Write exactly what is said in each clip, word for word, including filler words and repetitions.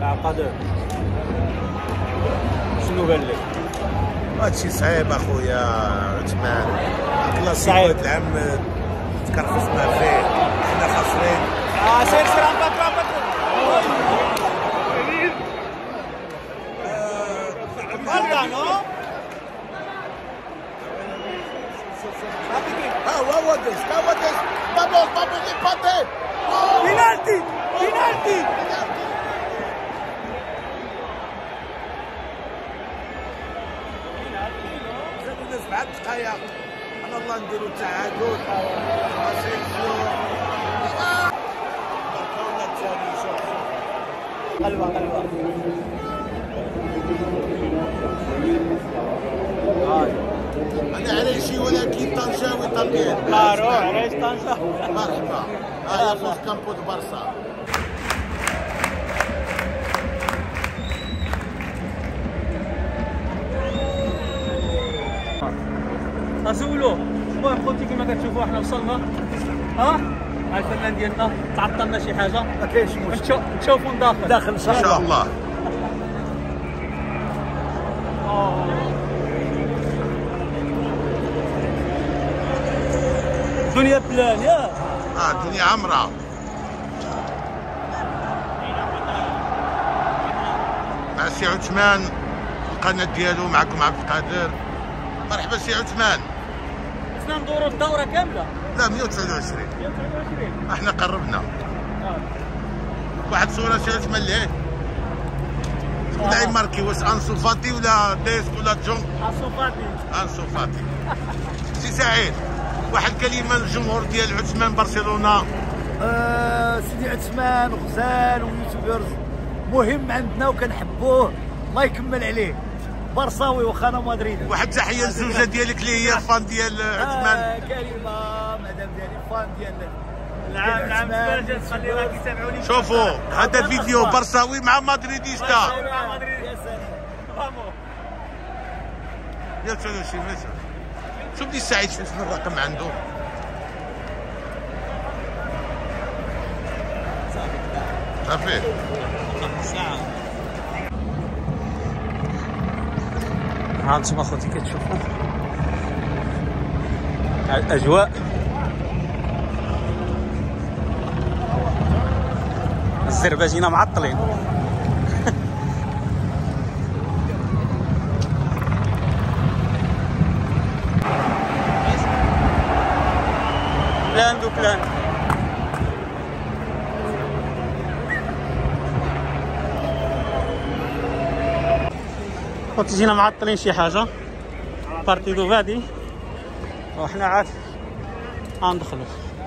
قادر شنو قال لك؟ هادشي صعيب اخويا عثمان، كلاسيكو هاد العام تكرفصنا فيه، حنا خاسرين. اه سير سير عم باتر عم باتر غلطان نو ها هو هو ديس ها هو ديس بابوس بابوس لي باتي بينالتي بينالتي زادوا سبعة دقايق على الله نديرو تعادل. اسينسيو ولا الثاني شوف قلبه قلبه انا عريشي ولكن طنجاوي طبيعي. كلارو عريش طنجة مرحبا. هاي فوز كامبو دو بارسا. اسولو المهم خوتي كيما كتشوفوا حنا وصلنا ها ها الفنان ديالنا تعطلنا شي حاجه ما كاينش مشكل نشوفوا داخل داخل ان شاء الله. دنيا بلان يا اه الدنيا عمرة. مع سي عثمان القناة ديالو معكم عبد القادر. مرحبا سي عثمان. خصنا ندوروا الدورة كاملة. لا مية وتسعة وعشرين. مية وتسعة وعشرين. احنا قربنا. اه. واحد صورة سي عثمان ليه؟ ولا يماركي واش انسو فاتي ولا ديسك ولا جون؟ انسو فاتي. انسو فاتي. سي سعيد واحد الكلمة للجمهور ديال عثمان برشلونة. آه سيدي عثمان غزال ويوتيوبرز مهم عندنا وكنحبوه، الله يكمل عليه. برصاوي واخا انا مدريدي. واحد التحيه للزوجه ديالك اللي هي الفان ديال عثمان. آه كريمه مدام ديالي فان ديال نعم نعم باش تخلي راه كيتابعوني. شوفوا هذا فيديو برصاوي مع مدريديستا. مع مدريد يا سلام فامو يا تسعة وعشرين متر. شوف لي سعيد شوف شنو الرقم عنده. صافي ساعة. ها انتم اخوتي كتشوفوا الاجواء الزرباجينه معطلين. بلان دو بلان خوتي جينا معطلين شي حاجه بارتيدو فادي وحنا عاد غندخلو.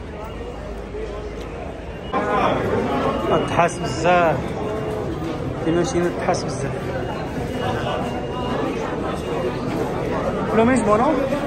تحاس بزاف كيما مشينا تحاس بزاف لو مش بونو.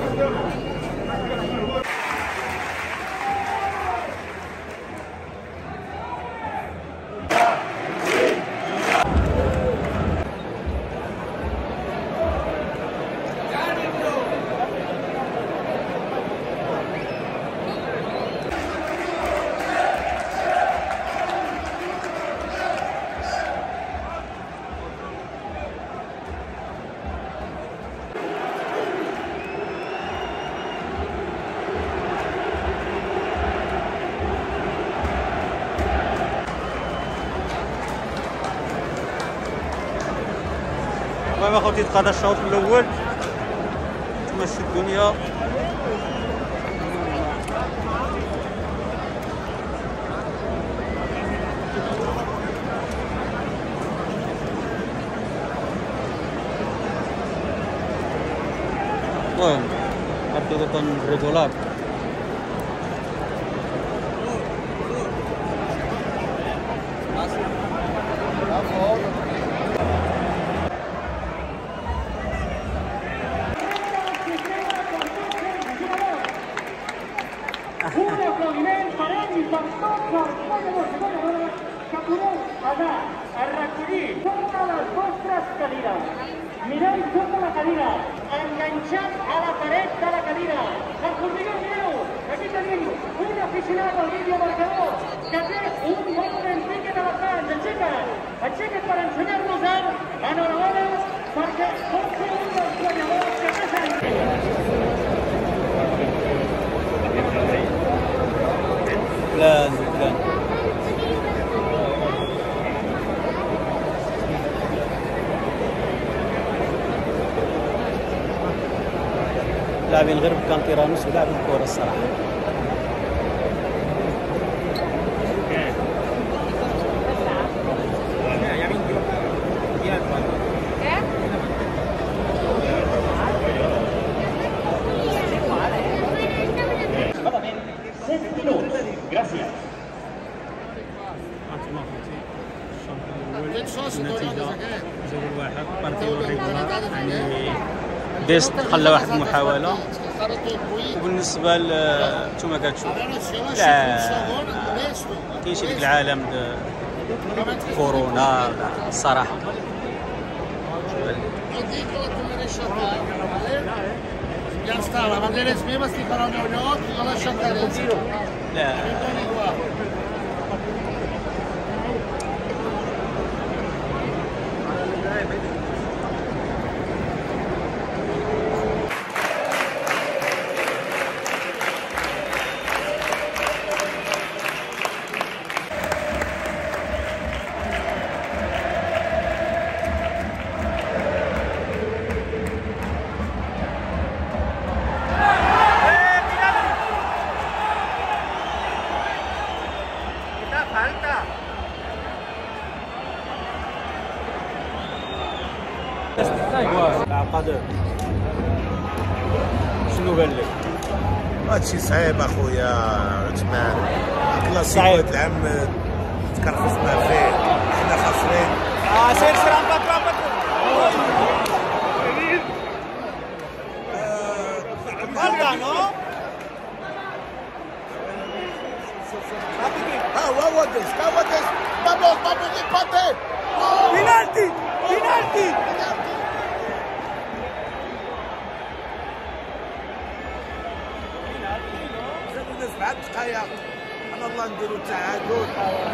المهم اخوتي تقاضى الشوط الاول تمشي الدنيا. المهم partido tan regular. Un aplaudiment per ell i per tots els guanyadors i guanyadores que podeu anar a recollir tota les vostres cadires. Mireu tota la cadira, enganxat a la paret de la cadira. El formiguer, mireu, aquí tenemos un aficionado al vídeo marcador que tiene un golden ticket a la calle, el ticket, el ticket para enseñarnos a enhorabuena porque son segundos guanyadors que pasan. فلان فلان لاعبين غير بكانتيرانوس ولاعبين الكره الصراحه. Gracias. النتيجة جول واحد بارتي ريغولار يعني بيست خلى واحد المحاولة. وبالنسبة نتوما كتشوف لا كاينش ديك العالم كورونا الصراحة. Ya está, la bandera es viva, si para la unión, no la chantaremos. لا قادر شنو قال لك؟ هادشي صعيب اخويا عثمان، كلاسيكو العام تكرفصنا فيه، حنا خاسرين. اه سير سير امبا امبا غلطانو ها هو وديس ها وديس بابوس بابوس يباتي بينالتي بينالتي سبعة دقايق انا الله نديرو التعادل.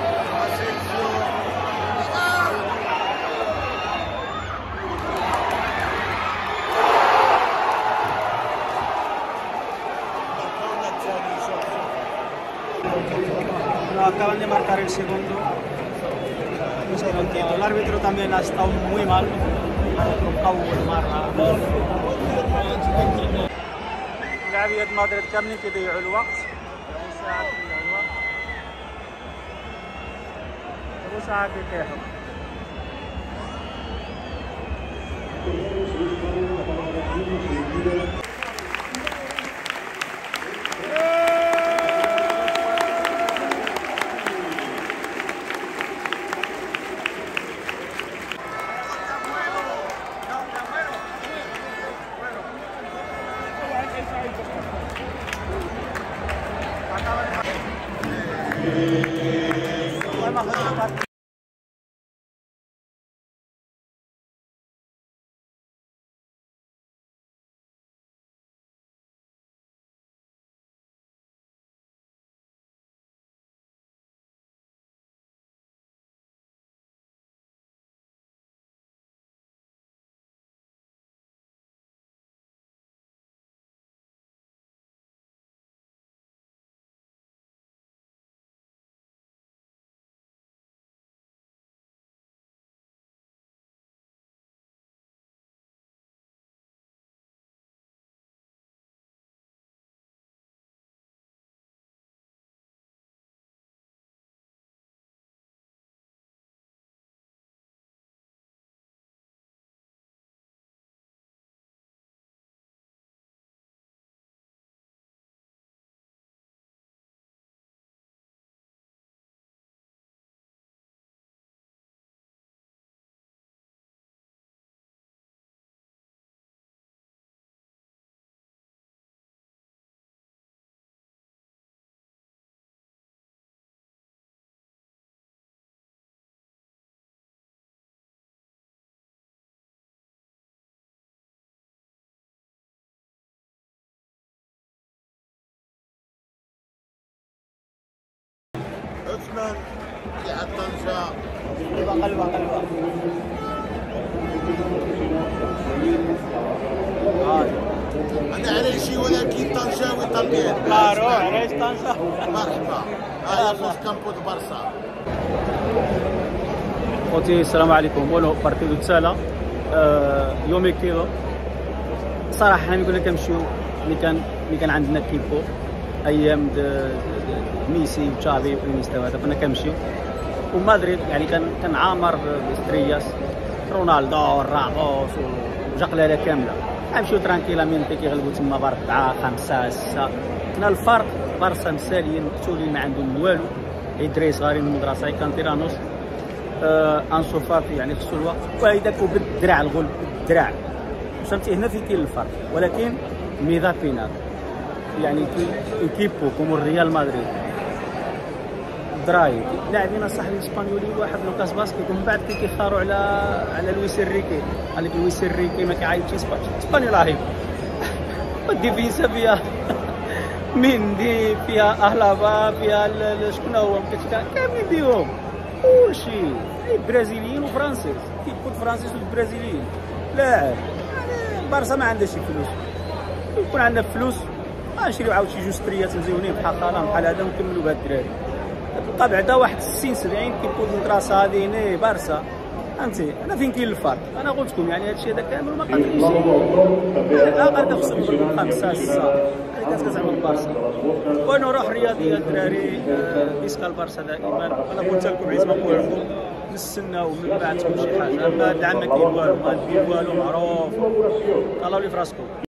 acaban de marcar el segundo. Es que no entiendo. El árbitro también ha estado muy mal. Ha tocado el mar. لاعبية مدريد كاملين كيضيعوا الوقت. ساعة كيضيعوا الوقت. ساعة كيكيحوا. الجنون اتحاد طنجة قلبه قلبه قلبه انا عريشي ولكن طنجاوي طبيعي. كلارو عريش طنجة. مرحبا. هاهي فوز كامبو دو بارسا. خوتي السلام عليكم. بونو بارتيدو تسالا يومي كيلو صراحه حنا ملي كنا كنمشيو ملي كان ملي كان عندنا كيبو ايام ميسي وتشافي وانيستا وهذا كنا كنمشيو ومدريد يعني كان كان عامر سترياس رونالدو راموس وجقلاله كامله غنمشيو ترانكيلامينتي كيغلبوا تما باربعه خمسه سته. كنا الفرق بارسا مساليين مقتولين ما عندهم والو ادريس صغارين من المدرسه كان تيرانوس آه انسو فاتي يعني خصو الوقت وهيداك بالدراع الغل بالدراع فهمتي. هنا في كاين الفرق ولكن ميزا بينات يعني كي ايكيبو كوم الريال مدريد دراي لاعبين صاحبي الاسبانيولي واحد لوكاس باسكيت ومن بعد كي كيختاروا على على لويس انريكي قال لك لويس انريكي ما كيعيطش اسباني اسباني رهيب الديفينسا فيها ميندي فيها اهلابا فيها شكون هو كاملين بيهم كلشي برازيليين وفرنسيس كيكون فرنسيس والبرازيليين لاعب. يعني بارسا ما عندهاش فلوس يكون عندنا فلوس غنشريو عاود شي جوج ستريات مزيونين بحال خالام بحال هذا ونكملوا بهاد الدراري. تلقى بعدا واحد ستين سبعين كيكون المدرسه هذه هنا بارسا فهمتي. انا فين كاين الفرق انا قلت لكم يعني هادشي هذا كامل ما قادرينش اقل خصهم خمسه سته هذه كتعمل بارسا. ونروح رياضيه الدراري بيسكا البارسا دائما. انا قلت لكم عزيز ما نقول لكم نستناو من بعد تكون شي حاجه. هذا العام ما كاين والو ما كاين والو معروف. طلعوا لي في راسكم.